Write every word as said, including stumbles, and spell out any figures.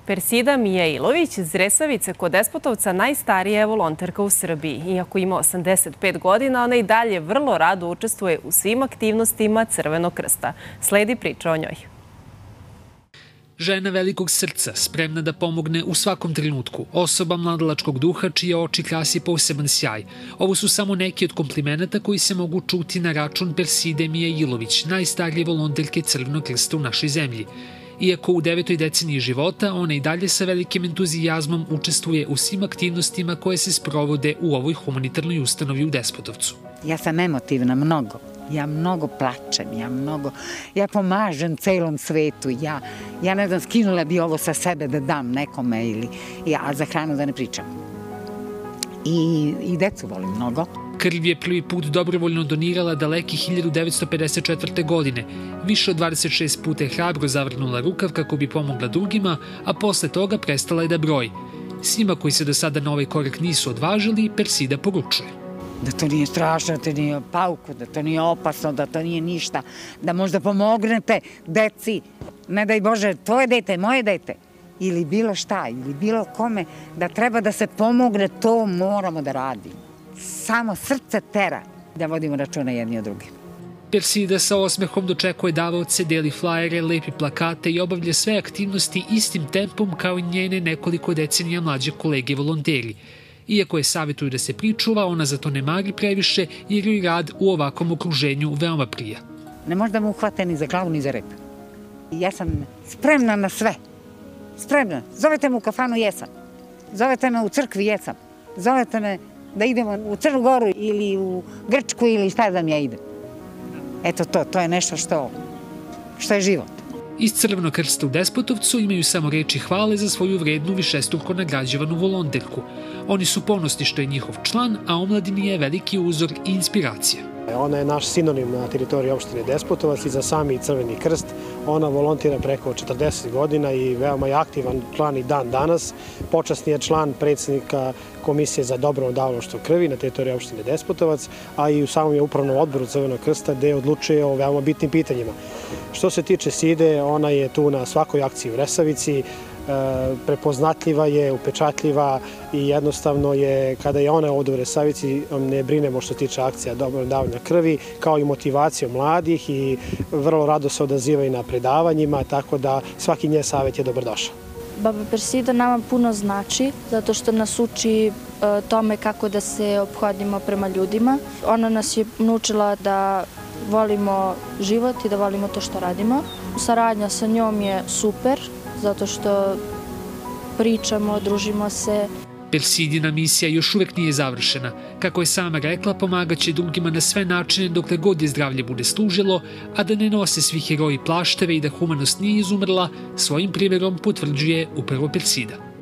Persida Mijailović iz Resavice kod Despotovca najstarija je volonterka u Srbiji. Iako ima osamdeset pet godina, ona i dalje vrlo rado učestvuje u svim aktivnostima Crvenog krsta. Sledi priča o njoj. Žena velikog srca, spremna da pomogne u svakom trenutku. Osoba mladalačkog duha čije oči krasi poseban sjaj. Ovo su samo neki od komplimenata koji se mogu čuti na račun Perside Mijailović, najstarije volonterke Crvenog krsta u našoj zemlji. Iako u devetoj deceniji života, ona i dalje sa velikim entuzijazmom učestvuje u svim aktivnostima koje se sprovode u ovoj humanitarnoj ustanovi u Despotovcu. Ja sam emotivna mnogo. Ja mnogo plačem, ja mnogo, ja pomažem celom svetu, ja, ja ne znam, skinula bi ovo sa sebe da dam nekome ili, ja, a za hranu da ne pričam. I, i decu volim mnogo. Krv je prvi put dobrovoljno donirala daleki hiljadu devetsto pedeset četvrte. godine. Više od dvadeset šest puta je hrabro zavrnula rukav kako bi pomogla drugima, a posle toga prestala je da broji. Svima koji se do sada na ovaj korak nisu odvažili, Persida poručuje. Da to nije strašno, da to nije pauku, da to nije opasno, da to nije ništa, da možda pomognete deci, ne daj Bože, tvoje dete, moje dete, ili bilo šta, ili bilo kome, da treba da se pomogne, to moramo da radimo. Samo srce tera da vodimo računa jedni o drugim. Persida sa osmehom dočekuje davaoce, deli flajere, lepi plakate i obavlja sve aktivnosti istim tempom kao i njene nekoliko decenija mlađe kolege volonteri. Iako je savjetuju da se pričuva, ona za to ne mari previše jer joj rad u ovakvom okruženju veoma prija. Ne može da me uhvate ni za glavu ni za rep. Ja sam spremna na sve. Spremna. Zovete me u kafanu, jesam. Zovete me u crkvi, jesam. Zovete me da idemo u Crnu Goru ili u Grčku ili šta znam ja idem. Eto to, to je nešto što, što je život. Iz Crvenog krsta u Despotovcu imaju samo reči hvale za svoju vrednu višestruko nagrađivanu volonterku. Oni su ponosni što je njihov član, a omladini je veliki uzor i inspiracija. Ona je naš sinonim na teritoriji opštine Despotovac i za sami Crveni krst. Ona volontira preko četrdeset godina i veoma je aktivan član i dan danas. Počasni je član predsjednika Komisije za dobrovoljno davalaštvo krvi na teritoriji opštine Despotovac, a i u samom je upravnom odboru Crvenog krsta gde odlučuje o veoma bitnim pitanjima. Što se tiče Side, ona je tu na svakoj akciji u Resavici, prepoznatljiva je, upečatljiva i jednostavno je, kada je ona ovdje u Resavici, ne brinemo što se tiče akcija dobrovoljnog davanja krvi, kao i motivacija mladih i vrlo rado se odaziva i na predavanja, tako da svaki njen savjet je dobrodošao. Baba Persida nama puno znači, zato što nas uči tome kako da se ophodimo prema ljudima. Ona nas je naučila da volimo život i da volimo to što radimo. Saradnja sa njom je super, zato što pričamo, družimo se. Persidina misija još uvek nije završena. Kako je sama rekla, pomagaće drugima na sve načine dokle god je zdravlje bude služilo, a da ne nose svi heroji plašteve i da humanost nije izumrla, svojim primjerom potvrđuje upravo Persida.